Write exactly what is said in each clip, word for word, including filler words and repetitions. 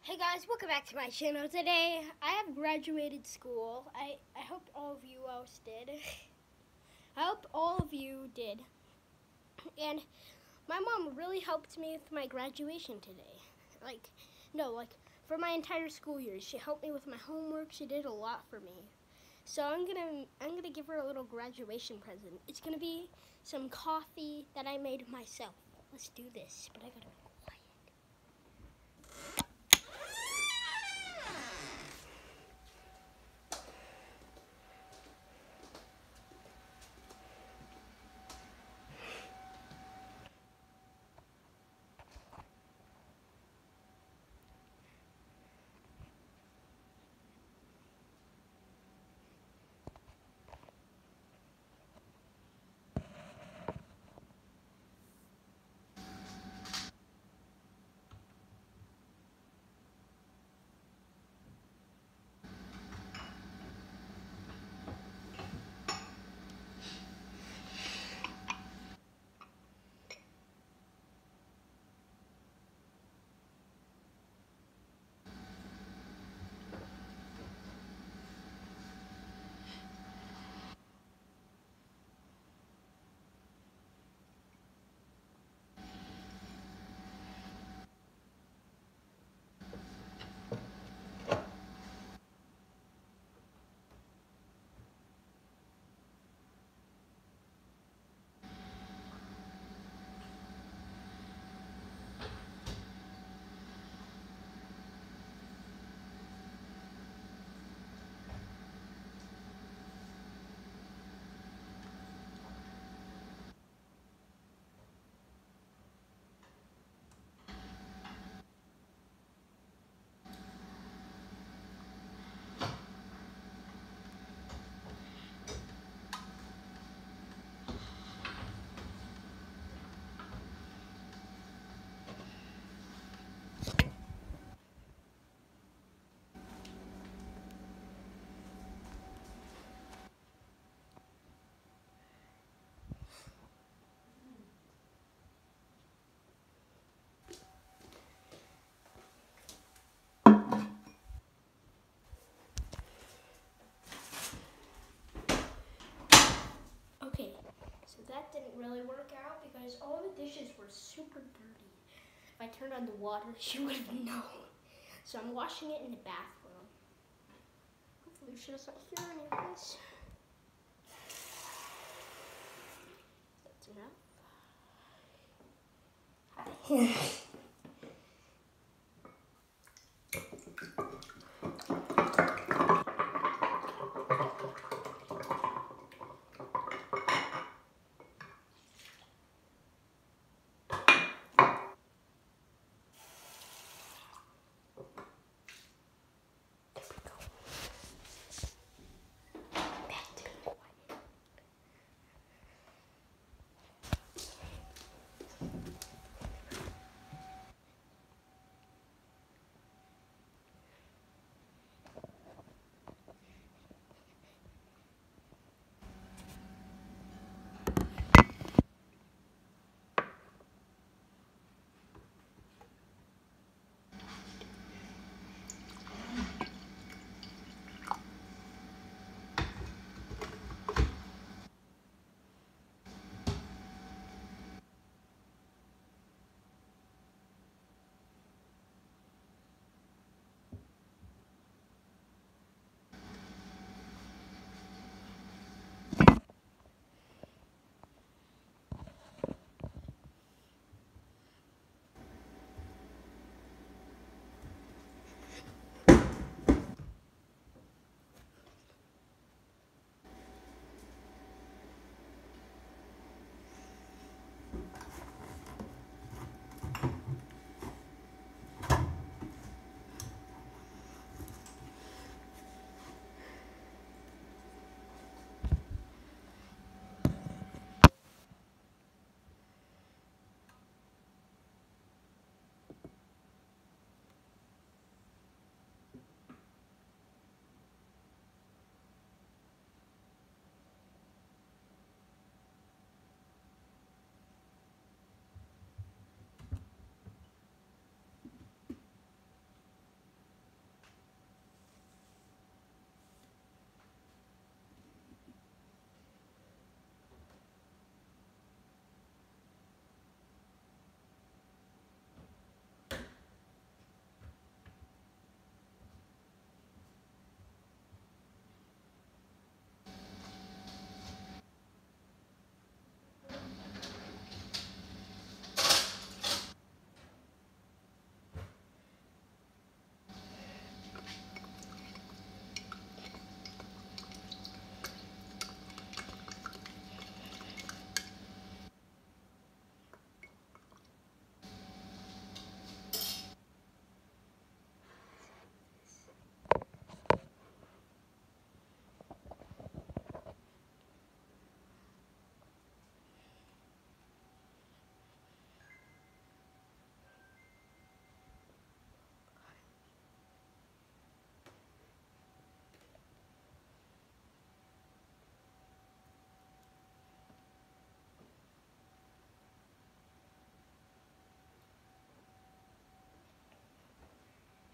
Hey guys, welcome back to my channel. Today, I have graduated school. I, I hope all of you else did. I hope all of you did. And my mom really helped me with my graduation today. Like, no, like, for my entire school year. She helped me with my homework. She did a lot for me. So I'm gonna, I'm gonna give her a little graduation present. It's gonna be some coffee that I made myself. Let's do this, but I gotta be quiet. Okay, so that didn't really work out because all the dishes were super dirty. If I turned on the water, she would have known. So I'm washing it in the bathroom. Hopefully she doesn't hear any of this. That's enough.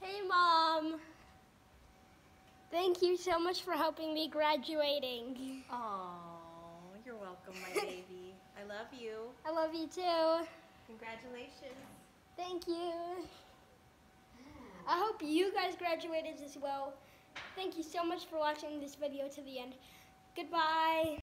Hey, Mom. Thank you so much for helping me graduating. Oh, you're welcome, my baby. I love you. I love you too. Congratulations. Thank you. I hope you guys graduated as well. Thank you so much for watching this video to the end. Goodbye.